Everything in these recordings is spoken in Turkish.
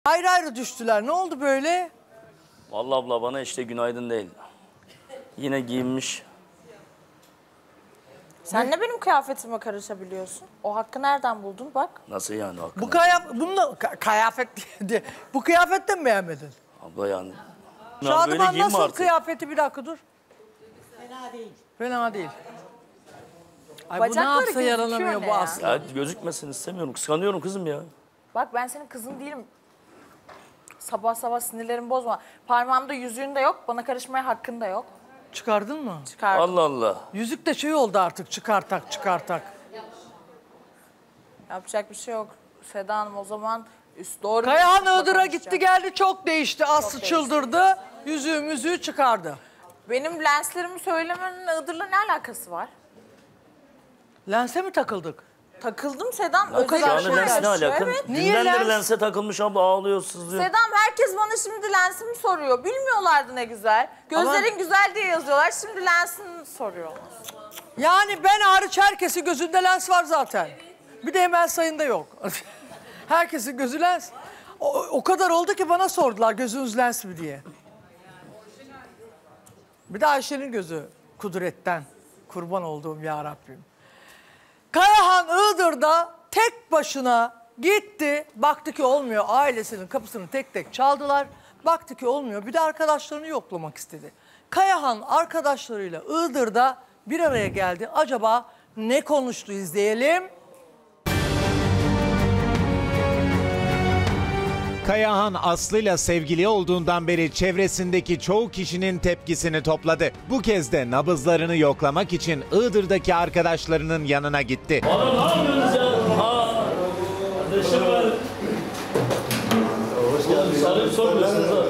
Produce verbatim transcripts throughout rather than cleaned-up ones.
Ayrı ayrı düştüler. Ne oldu böyle? Vallahi abla bana işte günaydın değil. Yine giyinmiş. Sen ne benim kıyafetime karışabiliyorsun? O hakkı nereden buldun bak? Nasıl yani hakkında? Bu kıyafet, bununla ka kıyafet diye. Bu kıyafetten mi beğenmedin? Abla yani. Şadıman nasıl artık. kıyafeti, bir dakika dur. Fena değil. Fena değil. Ay bu ne Bacakları yapsa gözüküyor yaranamıyor ne bu ya? asla. Ya gözükmesin istemiyorum. Kıskanıyorum kızım ya. Bak ben senin kızın değilim. Sabah sabah sinirlerimi bozma. Parmağımda yüzüğün de yok. Bana karışmaya hakkın da yok. Çıkardın mı? Çıkardım. Allah Allah. Yüzük de şey oldu artık, çıkartak çıkartak. Yapacak bir şey yok. Seda Hanım o zaman üst doğru... Kayahan bir üsluple Iğdır'a gitti konuşacağım. geldi, çok değişti. Aslı değişti. çıldırdı. Yüzüğü müzüğü çıkardı. Benim lenslerimi söylemenin Iğdır'la ne alakası var? Lense mi takıldık? Takıldım Sedam. O kadar özel Yani şey lens ne yaşıyor. alaka? Evet. Niye Dünden beri lens? lense takılmış abla, ağlıyor sızlıyor. Sedam herkes bana şimdi lensimi soruyor. Bilmiyorlardı ne güzel. Gözlerin Ama- güzel diye yazıyorlar. Şimdi lensini soruyorlar. Yani ben hariç herkesin gözünde lens var zaten. Bir de Emel Sayın'da yok. Herkesin gözü lens. O, o kadar oldu ki bana sordular gözünüz lens mi diye. Bir de Ayşe'nin gözü kudretten. Kurban olduğum ya Rabbim. Kayahan Iğdır'da tek başına gitti. Baktı ki olmuyor. Ailesinin kapısını tek tek çaldılar. Baktı ki olmuyor. Bir de arkadaşlarını yoklamak istedi. Kayahan arkadaşlarıyla Iğdır'da bir araya geldi. Acaba ne konuştu, izleyelim. Kayahan Aslı'yla sevgili olduğundan beri çevresindeki çoğu kişinin tepkisini topladı. Bu kez de nabızlarını yoklamak için Iğdır'daki arkadaşlarının yanına gitti. Bana ne yapıyorsunuz ya? Aa, kardeşim var. Hoş geldiniz. Sarıp sormuyorsunuz ha.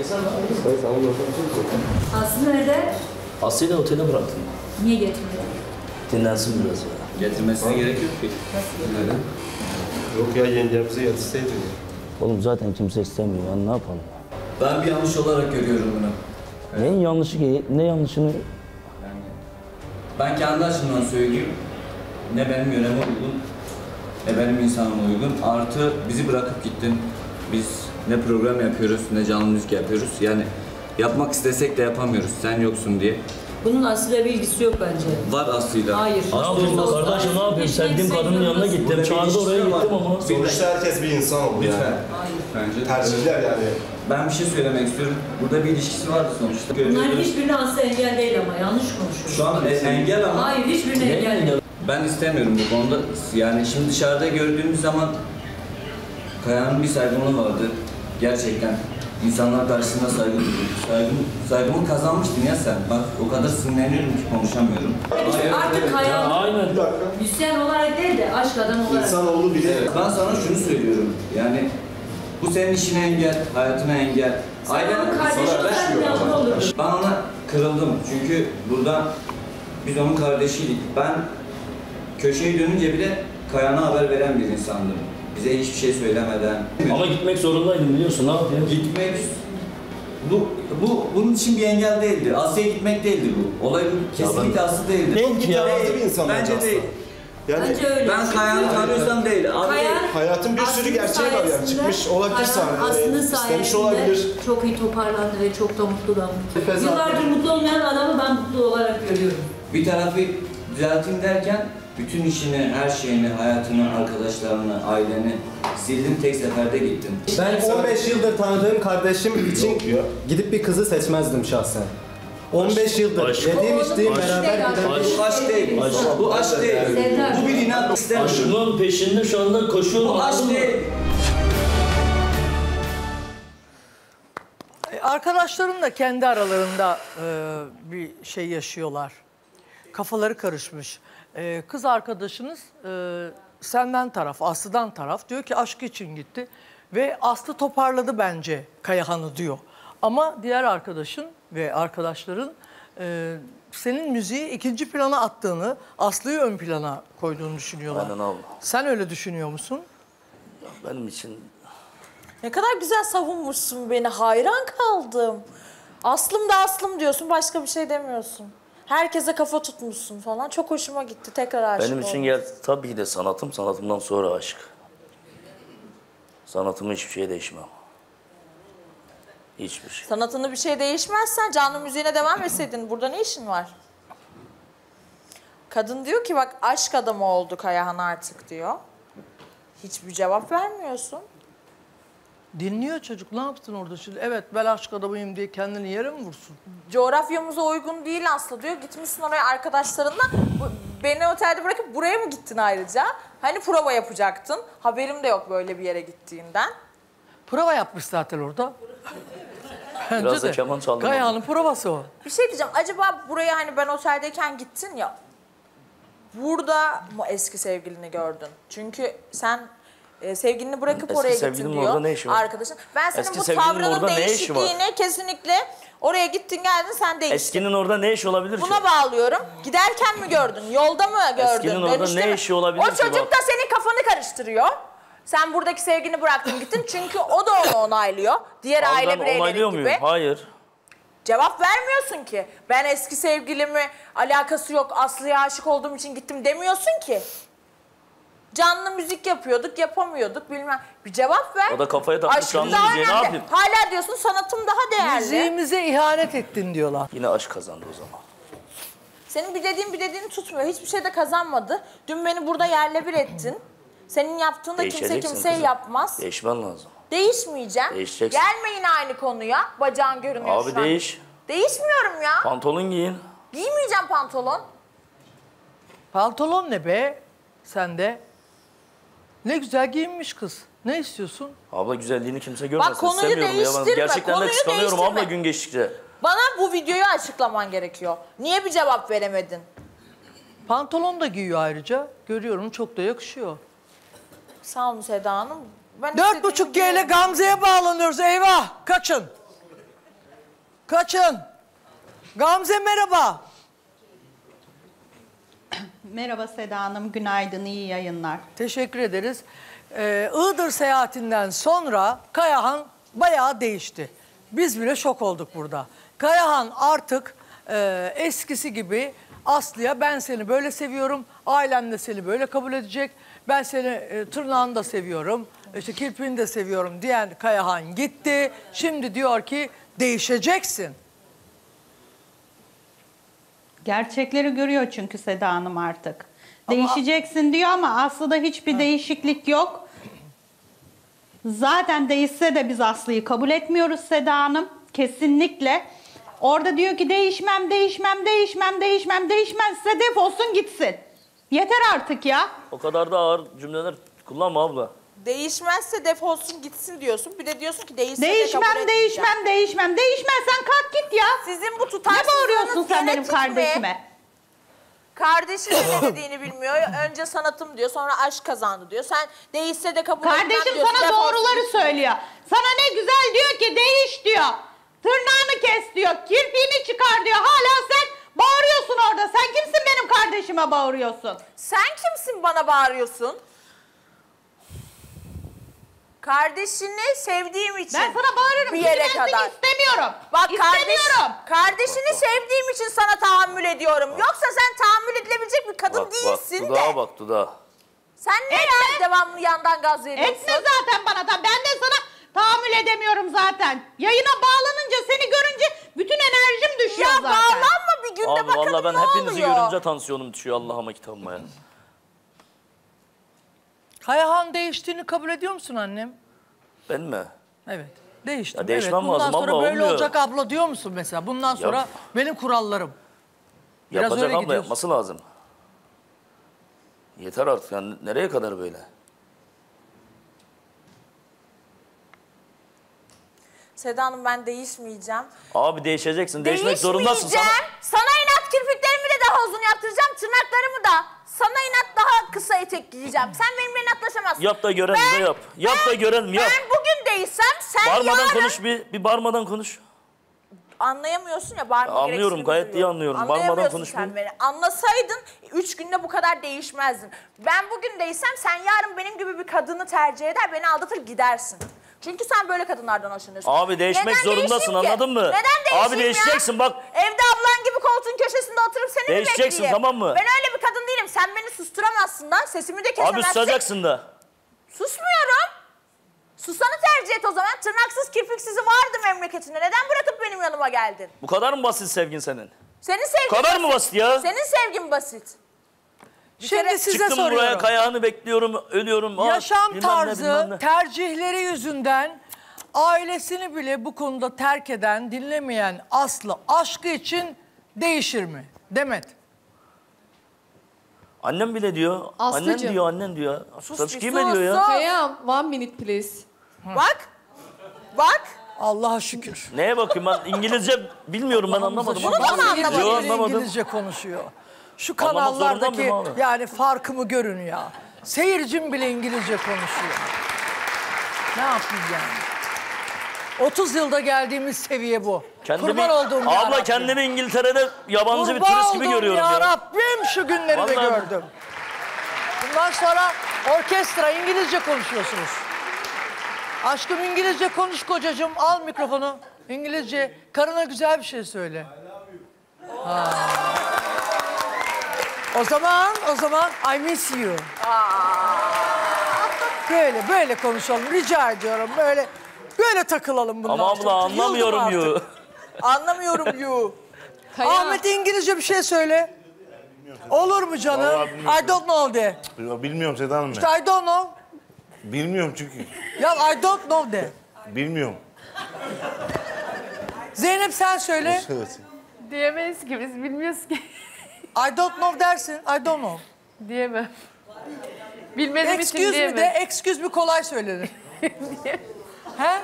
Aslı nerede? Aslı'yı da otele bıraktım. Niye getirmedin? Dinlensin biraz ya. Getirmesine gerek yok ki. Neden? Yok ya, yengemize yetişseydi ya. Oğlum zaten kimse istemiyor yani, ne yapalım? Ben bir yanlış olarak görüyorum bunu. Neyin yanlışı ki? Ne yanlışını? Yani ben kendi açımdan söyleyeyim. Ne benim yöneme uygun, ne benim insanıma uygun. Artı bizi bırakıp gittin. Biz ne program yapıyoruz, ne canlı müzik yapıyoruz. Yani yapmak istesek de yapamıyoruz, sen yoksun diye. Bunun Aslı'yla bir ilgisi yok bence. Var Aslı'yla. Hayır. Ne yapayım kardeşim, ne yapayım? Sevdiğim kadının yanına gittim. Çağırdı, oraya gittim ama. Sonuçta herkes bir insan oldu Lütfen. yani. Hayır. Bence. Tercihler yani. Ben bir şey söylemek istiyorum. Burada bir ilişkisi vardı sonuçta. Bunların hiçbirine Aslı engel değil ama yanlış konuşuyorsun. Şu an e- engel ama. Hayır, hiçbirine engel değil. Ben istemiyorum bu konuda. Yani şimdi dışarıda gördüğümüz zaman Kaya'nın bir saygınlığı vardı. Gerçekten insanlar karşısında saygı duyuyor. Saygım, saygımı kazanmıştın ya sen. Bak o kadar sinirleniyorum ki konuşamıyorum. Artık hayal, Aynen. müzisyen olarak değil de aşk adam olarak. İnsanoğlu bile Evet, ben sana şunu söylüyorum. Yani bu senin işine engel, hayatına engel. Sen onun kardeşi sonra ben, olsan yavru olurdu. ben ona kırıldım. Çünkü burada biz onun kardeşiydik. Ben köşeyi dönünce bile Kayan'a haber veren bir insandım. Bize hiçbir şey söylemeden. Ama gitmek zorundaydım, biliyorsun, ne yapayım? Gitmek bu bu bunun için bir engel değildi. Asya'ya gitmek değildi bu. Olay bu kesinlikle Aslı değildi. Değil ki ya. mütevazı bir insan Bence bence değil. Yani Bence öyle. Ben Kayan'ı tanıyorsam değil. Abi Kayan, hayatın bir sürü Aslı'nın gerçeği var yani. sayesinde- Çıkmış olabilir Kayan sahneye, Aslı'nın istemiş sayesinde olabilir. çok iyi toparlandı ve çok da mutlu da mutlu. Feza- Yıllardır mutlu olmayan adamı ben mutlu olarak görüyorum. bir tarafı düzelteyim derken bütün işini, her şeyini, hayatını, arkadaşlarını, aileni sildim, tek seferde gittim. Ben on beş yıldır tanıdığım kardeşim için Yok ya. gidip bir kızı seçmezdim şahsen. on beş yıldır aşk. yediğim içtiğim Aşk. beraber Aşk. giden Bu aşk değil. Aşk. Bu aşk değil. Sevda. Bu bir inat istemiyorum. Aşkımın peşinde şu anda koşuyorum. Bu aşk anladın mı? değil. E, Arkadaşlarım da kendi aralarında e, bir şey yaşıyorlar. Kafaları karışmış. E, kız arkadaşınız e, senden taraf, Aslı'dan taraf. Diyor ki aşk için gitti. Ve Aslı toparladı bence Kayahan'ı diyor. Ama diğer arkadaşın ve arkadaşların e, senin müziği ikinci plana attığını, Aslı'yı ön plana koyduğunu düşünüyorlar. Aynen abla. Sen öyle düşünüyor musun? Benim için Ne kadar güzel savunmuşsun beni. Hayran kaldım. Aslım da aslım diyorsun. Başka bir şey demiyorsun. Herkese kafa tutmuşsun falan. Çok hoşuma gitti. Tekrar aşık benim için oldum. gel tabii ki de sanatım, sanatımdan sonra aşk. Sanatımı hiçbir şeye değişmem. Hiçbir şey. Sanatını bir şey değişmezsen canlı müziğine devam etseydin burada ne işin var? Kadın diyor ki bak aşk adamı oldu Kayahan artık diyor. Hiçbir cevap vermiyorsun. Dinliyor çocuk. Ne yaptın orada şimdi? Evet ben aşk adamıyım diye kendini yere mi vursun? Coğrafyamıza uygun değil Aslı diyor. Gitmişsin oraya arkadaşlarınla. Bu- Beni otelde bırakıp buraya mı gittin ayrıca? Hani prova yapacaktın. Haberim de yok böyle bir yere gittiğinden. Prova yapmış zaten orada. Bence Biraz da de. keman çaldım. Kayahan'ın provası o. Bir şey diyeceğim. Acaba buraya hani ben oteldeyken gittin ya. Burada mı eski sevgilini gördün? Çünkü sen e, sevgilini bırakıp Eski oraya gittin sevgilinin diyor. orada ne işi var? Arkadaşın. Ben senin Eski bu sevgilinin tavrının orada ne işi var? değişikliğine kesinlikle oraya gittin geldin sen değiştin. Eskinin orada ne işi olabilir ki? Buna bağlıyorum. Giderken mi gördün? Yolda mı gördün? Eskinin orada Dönüşte ne mi? işi olabilir O ki çocuk bak? da senin kafanı karıştırıyor. Sen buradaki sevgini bıraktın gittin çünkü o da onu onaylıyor. Diğer Abi aile ben bireyleri onaylıyor gibi. muyum? Hayır. Cevap vermiyorsun ki. Ben eski sevgilimi alakası yok Aslı'ya aşık olduğum için gittim demiyorsun ki. Canlı müzik yapıyorduk, yapamıyorduk bilmem. Bir cevap ver. O da kafaya takmış Aşkım canlı daha müziğe, ne önemli. yapayım? Hala diyorsun sanatım daha değerli. Müziğimize ihanet ettin diyorlar. Yine aşk kazandı o zaman. Senin bir dediğin bir dediğini tutmuyor. Hiçbir şey de kazanmadı. Dün beni burada yerle bir ettin. Senin yaptığını da kimse Değişeceksin kimseye kızım. yapmaz. Değişmen lazım. Değişmeyeceğim. Değişeceksin. Gelme yine aynı konuya. Bacağın görünüyor Abi şu an. değiş. Değişmiyorum ya. Pantolon giyin. Giymeyeceğim pantolon. Pantolon ne be? Sen de. Ne güzel giyinmiş kız. Ne istiyorsun? Abla güzelliğini kimse görmesin. konuyu İstemiyorum ya. Ben değiştirme, gerçekten de konuyu kıskanıyorum değiştirme. abla gün geçtikçe. Bana bu videoyu açıklaman gerekiyor. Niye bir cevap veremedin? Pantolon da giyiyor ayrıca. Görüyorum çok da yakışıyor. Sağ olun Seda Hanım. Ben Dört istediğimi buçuk G ile biliyorum. Gamze'ye bağlanıyoruz. Eyvah! Kaçın. Kaçın. Gamze merhaba. Merhaba Seda Hanım, günaydın, iyi yayınlar. Teşekkür ederiz. Ee, Iğdır seyahatinden sonra Kayahan bayağı değişti. Biz bile şok olduk burada. Kayahan artık e, eskisi gibi Aslı'ya ben seni böyle seviyorum, ailem de seni böyle kabul edecek, ben seni e, tırnağını da seviyorum, işte kirpiğini de seviyorum diyen Kayahan gitti. Şimdi diyor ki değişeceksin. Gerçekleri görüyor çünkü Seda Hanım artık. Değişeceksin diyor ama aslında hiçbir değişiklik yok. Zaten değişse de biz Aslı'yı kabul etmiyoruz Seda Hanım. Kesinlikle. Orada diyor ki değişmem, değişmem, değişmem, değişmem, değişmezse defolsun gitsin. Yeter artık ya. O kadar da ağır cümleler kullanma abla. Değişmezse defolsun gitsin diyorsun. Bir de diyorsun ki değişse de kabul Değişmem, etmeyeceğim. değişmem, değişmem. Değişmezsen kalk git ya. Sizin bu Ne tutarsızlığınız bağırıyorsun sen benim genetik mi? kardeşime? Kardeşin ne dediğini bilmiyor. Önce sanatım diyor, sonra aşk kazandı diyor. Sen değişse de kabul etmem Kardeşim diyorsun. sana defolsun doğruları gitsin. söylüyor. Sana ne güzel diyor ki değiş diyor. Tırnağını kes diyor. Kirpiğini çıkar diyor. Hala sen bağırıyorsun orada. Sen kimsin benim kardeşime bağırıyorsun? Sen kimsin bana bağırıyorsun? Kardeşini sevdiğim için Ben sana bağırırım. bir yere Gitmezsin, kadar. istemiyorum. Bak kardeş, İstemiyorum. kardeşini sevdiğim için sana tahammül ediyorum. Yoksa sen tahammül edilebilecek bir kadın Bak bak değilsin dudağa de. bak dudağa. Sen ne Etme. ya devamlı yandan gaz veriyorsun? Etme zaten bana da. Ben de sana tahammül edemiyorum zaten. Yayına bağlanınca seni görünce bütün enerjim düşüyor Ya zaten. bağlanma bir günde Abi bakalım vallahi ben ne hepinizi oluyor? görünce tansiyonum düşüyor Allah'ıma kitabıma ya. Kayahan değiştiğini kabul ediyor musun annem? Ben mi? Evet. Değiştim. Ya değişmem evet. Bundan lazım sonra abla, böyle olmuyor. olacak abla diyor musun mesela? Bundan sonra Yap. benim kurallarım. Biraz Yapacak öyle abla gidiyorsun. yapması lazım. Yeter artık yani nereye kadar böyle? Seda Hanım ben değişmeyeceğim. Abi değişeceksin. Değişmek zorundasın. Sana... Değişmeyeceğim. Sana inat kirpiklerimi de daha uzun yaptıracağım. Tırnaklarımı da. Sana inat daha kısa etek giyeceğim. Sen benimle inatlaşamazsın. Yap da görelim de yap. Yap da görelim yap. Ben bugün değilsem sen Bağırmadan yarın... konuş bir, bir bağırmadan konuş. Anlayamıyorsun ya bağırma Ya anlıyorum, gereksinimi gayet iyi duyuyorum. anlıyorum. Bağırmadan Anlayamıyorsun konuşmayayım. sen beni. Anlasaydın üç günde bu kadar değişmezdin. Ben bugün değilsem sen yarın benim gibi bir kadını tercih eder beni aldatır gidersin. Çünkü sen böyle kadınlardan hoşlanıyorsun. Abi değişmek Neden zorundasın, değişeyim ki? anladın mı? Neden değişeyim Abi değişeceksin, ya? bak. Evde ablan gibi koltuğun köşesinde oturup seni mi Değişeceksin, bekleyeyim? tamam mı? Ben öyle bir kadın değilim. Sen beni susturamazsın da sesimi de kesemezsin. Abi susacaksın da. Susmuyorum. Susanı tercih et o zaman. Tırnaksız kirpiksizi vardım memleketine? Neden bırakıp benim yanıma geldin? Bu kadar mı basit sevgin senin? Senin sevgin Bu kadar basit. mı basit ya? Senin sevgin basit. Bir Şimdi kere- size Çıktım soruyorum. buraya kayağını bekliyorum, ölüyorum. Aa, Yaşam bilmem ne, tarzı, bilmem ne. tercihleri yüzünden ailesini bile bu konuda terk eden, dinlemeyen Aslı aşkı için değişir mi? Demet. Annem bile diyor. Annen Aslıcığım. diyor, annen diyor. Sus bir kime sus, diyor ya? sus. Kayam, one minute please. Bak. Bak. Allah'a şükür. Neye bakayım ben İngilizce bilmiyorum ben anlamadım. Bunu da mı anlamadın? Yok, Biri anlamadım. İngilizce konuşuyor. Şu Anlamak zorunda kanallardaki mıyım abi? yani farkımı görün ya. Seyircim bile İngilizce konuşuyor. Ne yapayım yani? otuz yılda geldiğimiz seviye bu. Kendimi, Kurban olduğum ya abla Rabbim. kendimi İngiltere'de yabancı bir Kurban turist gibi olduğum görüyorum ya. ya. Rabbim şu günleri de Vallahi- gördüm. Bundan sonra orkestra İngilizce konuşuyorsunuz. Aşkım İngilizce konuş kocacığım. Al mikrofonu. İngilizce. Karına güzel bir şey söyle. Ha. O zaman, o zaman I miss you. Böyle, böyle konuşalım. Rica ediyorum. Böyle, böyle takılalım bundan Ama sonra. abla Yıldım anlamıyorum artık. you. Anlamıyorum you. Kayam. Ahmet İngilizce bir şey söyle. Olur mu canım? Vallahi bilmiyorum. I don't know de. Bilmiyorum Seda Hanım İşte ben. I don't know. Bilmiyorum çünkü. Ya I don't know de. Bilmiyorum. Zeynep sen söyle. Evet. Diyemeyiz ki biz bilmiyoruz ki. I don't know dersin. I don't know. Diyemem. Bilmediğim için Excuse me de, diyemem. excuse me kolay söylenir. He?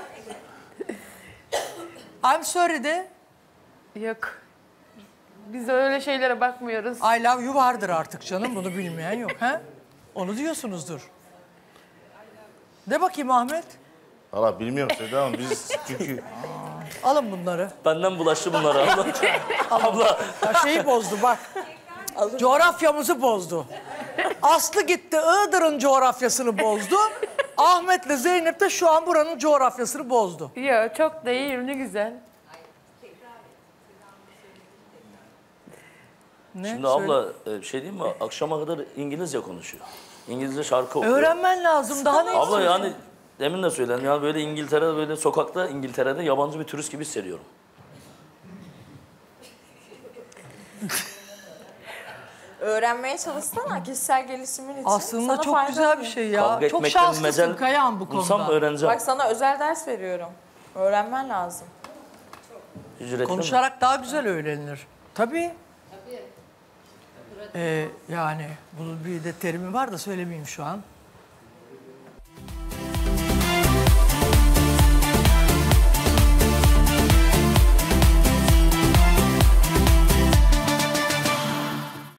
I'm sorry de. Yok. Biz öyle şeylere bakmıyoruz. I love you vardır artık canım. Bunu bilmeyen yok. He? Onu diyorsunuzdur. De bakayım Ahmet. Valla bilmiyorum Seda Hanım biz çünkü Alın bunları. Benden bulaştı bunlar abla. abla. Ya şeyi bozdu bak. Coğrafyamızı bozdu. Aslı gitti Iğdır'ın coğrafyasını bozdu. Ahmet'le Zeynep de şu an buranın coğrafyasını bozdu. Yok çok da iyi, ne güzel. Ne? Şimdi Söyle. abla e, bir şey diyeyim mi? Akşama kadar İngilizce konuşuyor. İngilizce şarkı okuyor. Öğrenmen lazım. Daha ne Abla istiyorsun? yani demin de söyledim ya böyle İngiltere'de böyle sokakta İngiltere'de yabancı bir turist gibi hissediyorum. Öğrenmeye çalışsana kişisel gelişimin için. Aslında Sana çok faydalı güzel bir olur. şey ya. Kavga Çok etmekten şanslısın mecel Kayahan bu bulsam konuda. öğreneceğim. Bak sana özel ders veriyorum. Öğrenmen lazım. Ücretli mi? Konuşarak daha güzel öğrenilir. Tabii. Ee, yani bunun bir de terimi var da söylemeyeyim şu an.